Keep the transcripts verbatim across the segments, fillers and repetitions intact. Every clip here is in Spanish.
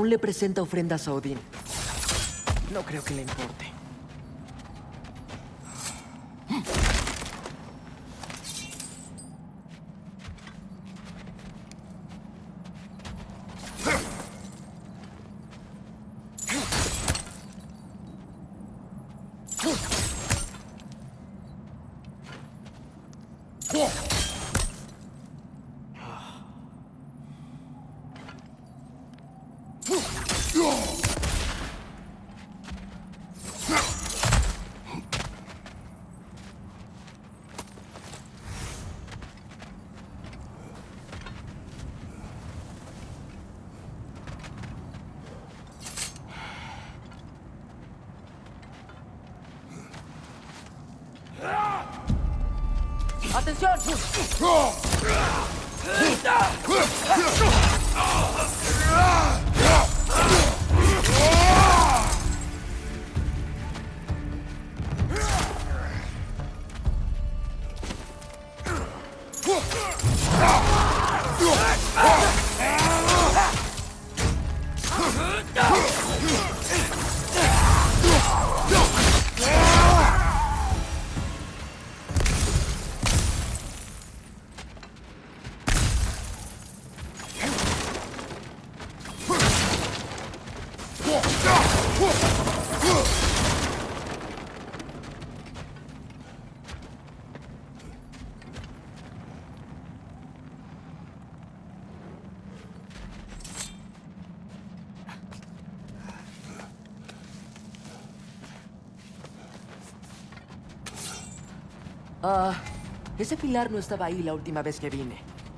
aún le presenta ofrendas a Odín. No creo que le importe. ¡Atención! Ah, ese pilar no estaba ahí la última vez que vine.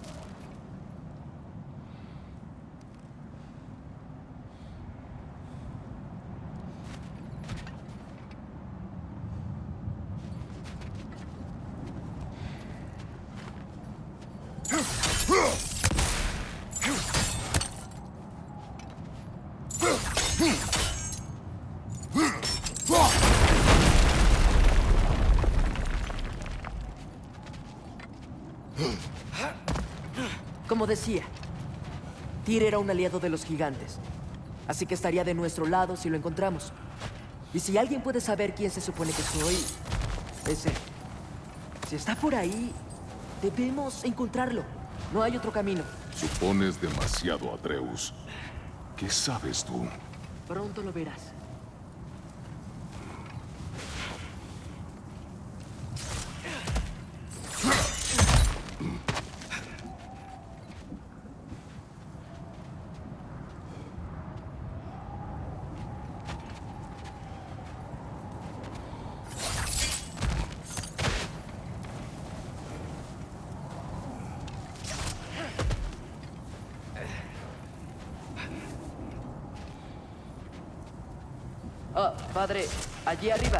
Como decía, Tyr era un aliado de los gigantes, así que estaría de nuestro lado si lo encontramos. Y si alguien puede saber quién se supone que soy, es él. Si está por ahí, debemos encontrarlo. No hay otro camino. Supones demasiado, Atreus. ¿Qué sabes tú? Pronto lo verás. Oh, padre, allí arriba.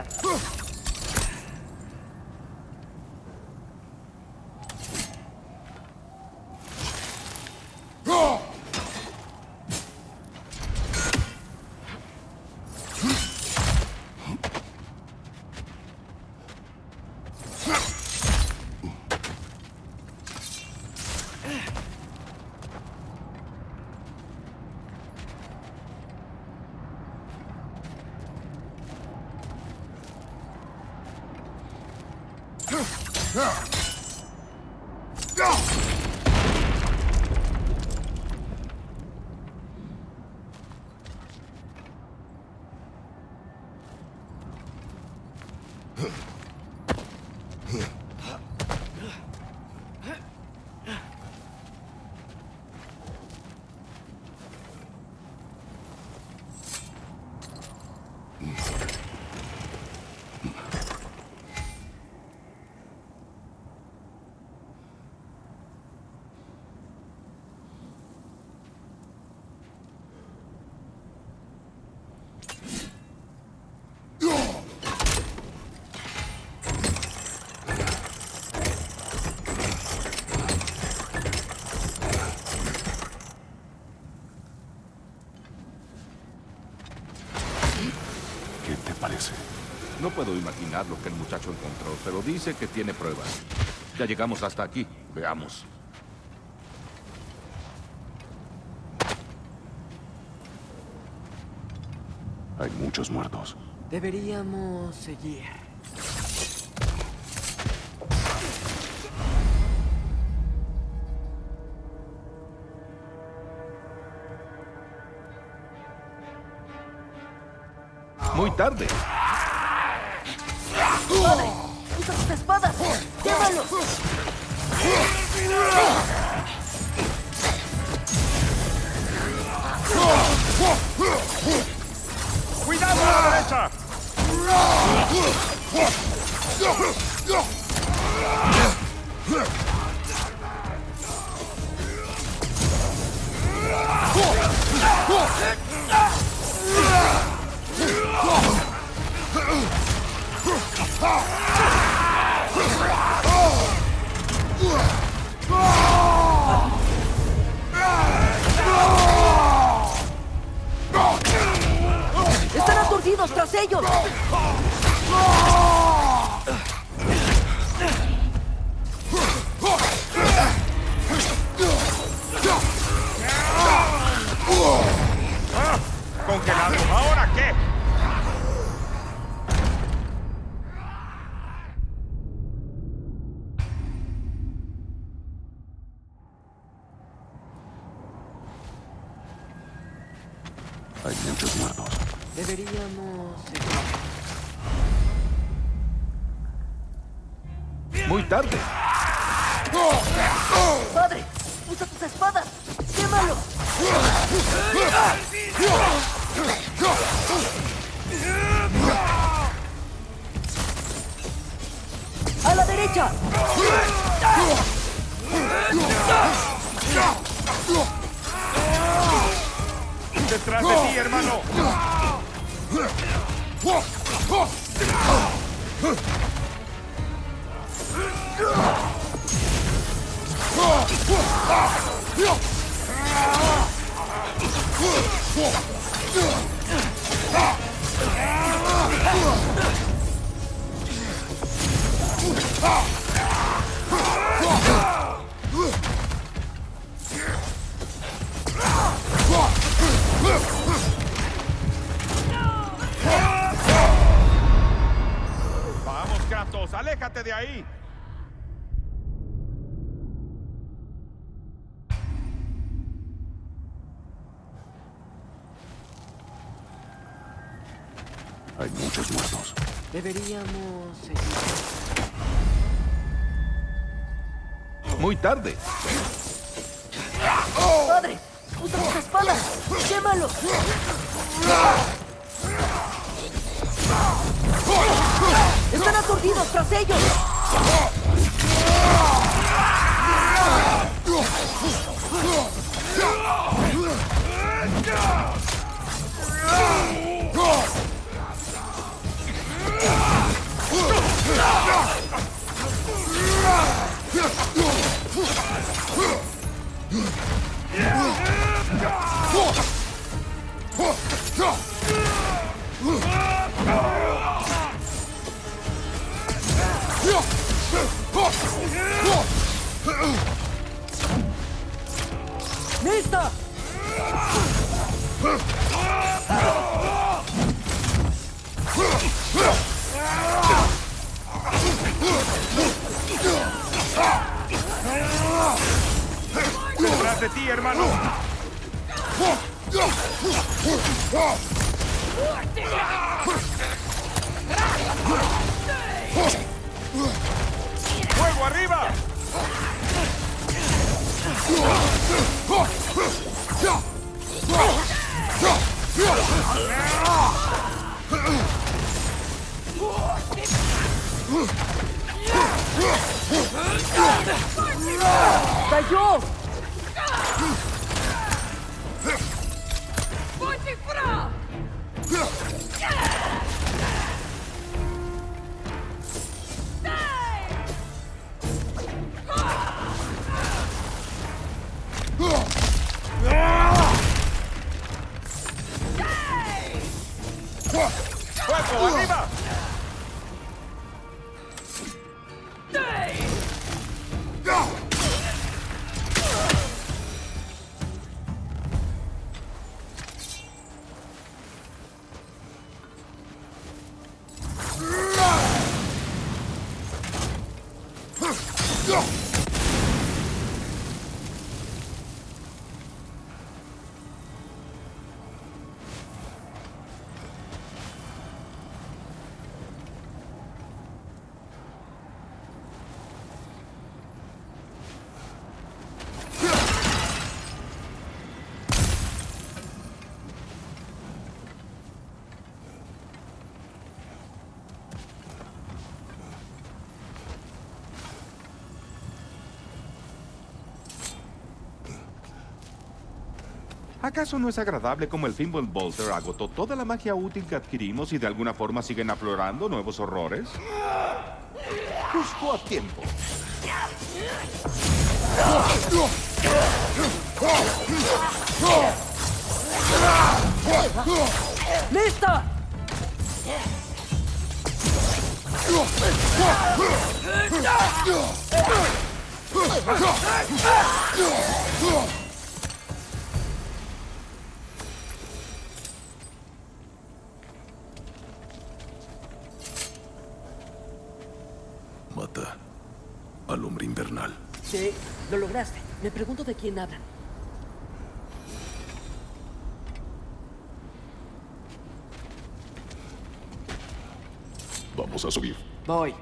¿Qué te parece? No puedo imaginar lo que el muchacho encontró, pero dice que tiene pruebas. Ya llegamos hasta aquí. Veamos. Hay muchos muertos. Deberíamos seguir. Muy tarde. ¡Padre! ¡Usa tus espadas! ¡Llévalos! ¡Cuidado a la derecha! ¡Están aturdidos tras ellos! ¡Ah! ¡Congelado! ¿Ahora qué? Hay muchos muertos. Deberíamos seguir. Muy tarde. ¡Padre! ¡Usa tus espadas! ¡Quémalos! ¡A la derecha! ¡Detrás de ti, hermano! ¡Vamos, Kratos! ¡Aléjate de ahí! Hay muchos muertos. Deberíamos seguir. Muy tarde. ¡Padre! ¡Usa tus espadas! ¡Quémalos! ¡Están aturdidos tras ellos! ¡Lista! ¡Detrás de ti, hermano! ¡Fuego arriba! ¡Cayó! ¡Fuego arriba! ¿Acaso no es agradable como el Thimble Bolter agotó toda la magia útil que adquirimos y de alguna forma siguen aflorando nuevos horrores? Justo a tiempo. ¡Listo! Mata al hombre invernal. Sí, lo lograste. Me pregunto de quién hablan. Vamos a subir. Voy.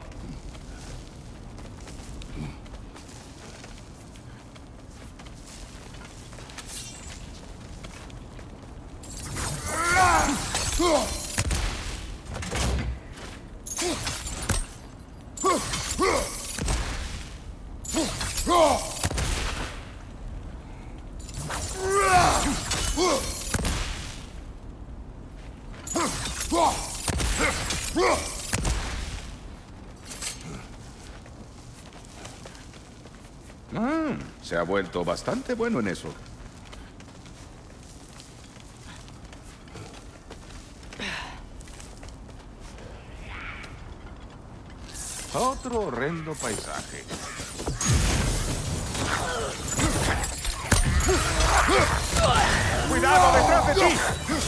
Ah, se ha vuelto bastante bueno en eso. Otro horrendo paisaje. ¡Cuidado detrás de ti!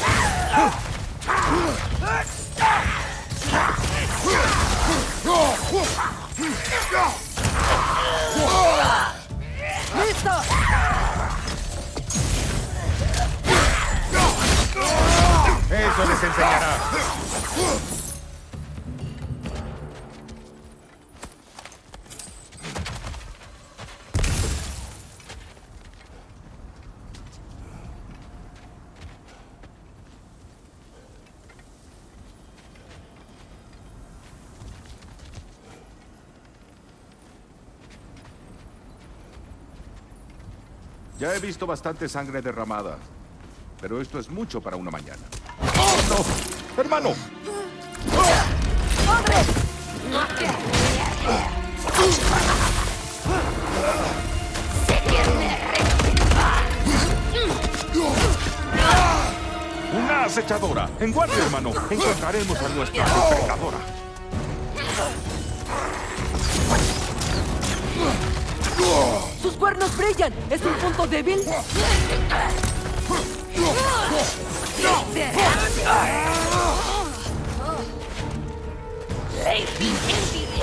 ¡Listo! Eso les enseñará. Ya he visto bastante sangre derramada, pero esto es mucho para una mañana. ¡Oh, no! ¡Hermano! ¡Una acechadora! ¡En guardia, hermano! Encontraremos a nuestra depredadora. ¡Sus cuernos brillan! ¿Es un punto débil? Lady